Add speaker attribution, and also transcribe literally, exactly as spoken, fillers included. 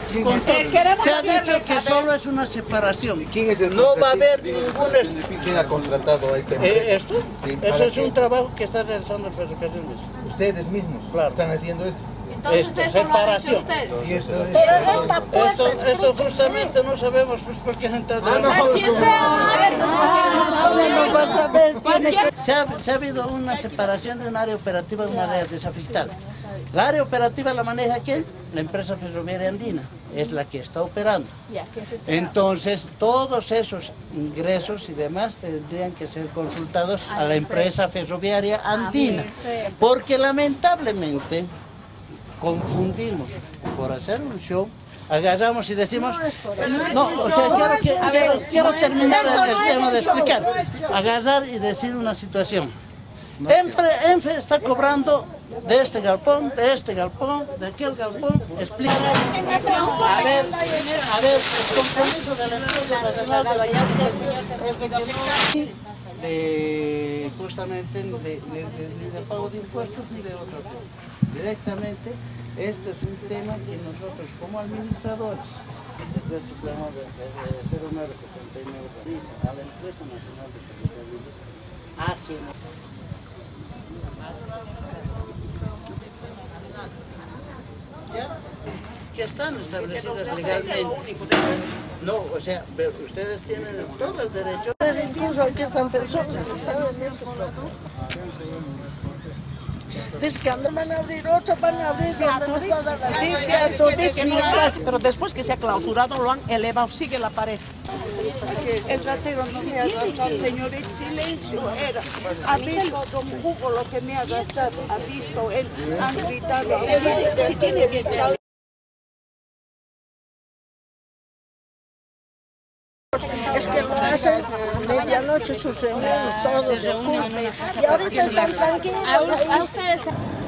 Speaker 1: con todo. Se ha dicho que solo es una separación.
Speaker 2: ¿Quién es el
Speaker 1: No va a haber
Speaker 2: contratista?
Speaker 1: ningún... est-
Speaker 2: ¿Quién ha contratado a esta empresa?
Speaker 1: Eh, ¿Esto?
Speaker 2: Sí,
Speaker 1: Eso
Speaker 2: ¿para
Speaker 1: es
Speaker 2: qué?
Speaker 1: un trabajo que está realizando el Ferrocarril mismo.
Speaker 2: Ustedes mismos
Speaker 1: Claro.
Speaker 2: están haciendo esto.
Speaker 3: Entonces
Speaker 1: Esto,
Speaker 3: esto lo han hecho
Speaker 1: separación.
Speaker 3: ustedes.
Speaker 2: Y esto es-
Speaker 4: Pero esta puerta
Speaker 1: Esto,
Speaker 4: es
Speaker 1: esto justamente no sabemos pues, por qué gente...
Speaker 2: Ah, no,
Speaker 3: ¿Quién sea?
Speaker 1: Se ha, se ha habido una separación de un área operativa y una área desafectada. La área operativa la maneja ¿quién? La empresa ferroviaria andina, es la que está operando. Entonces, todos esos ingresos y demás tendrían que ser consultados a la empresa ferroviaria andina, porque lamentablemente confundimos por hacer un show. Agarramos y decimos, no, o sea, quiero, que- quiero, quiero terminar el, el tema de explicar. Agarrar y decir una situación. Enfe, Enfe está cobrando de este galpón, de este galpón, de aquel galpón, explica. A ver, a ver, el compromiso de la empresa nacional de Ferrocarriles es de que no de justamente de, de, de, de, de pago de impuestos ni de otra cosa. Directamente, este es un tema que nosotros como administradores, el decreto supremo de cero nueve sesenta y nueve dice a la empresa nacional de ferrocarriles a quienes ¿ya? Que están establecidas legalmente. No, o sea, pero ustedes tienen todo el derecho.
Speaker 4: Incluso aquí están personas que están en este programa. Dice que andan, van a abrir otra, van a abrir donde nos va a dar la
Speaker 5: Dice que tú dices que no estás, pero después que se ha clausurado lo han elevado, sigue la pared.
Speaker 4: El ratero no me ha arrastrado, señorita, silencio era. Ha visto don Hugo lo que me ha arrastrado, ha visto él, han gritado. Si tiene que ser. Es que lo hacen a medianoche sus reuniones todos de culto. Y ahorita están tranquilos.
Speaker 3: A ustedes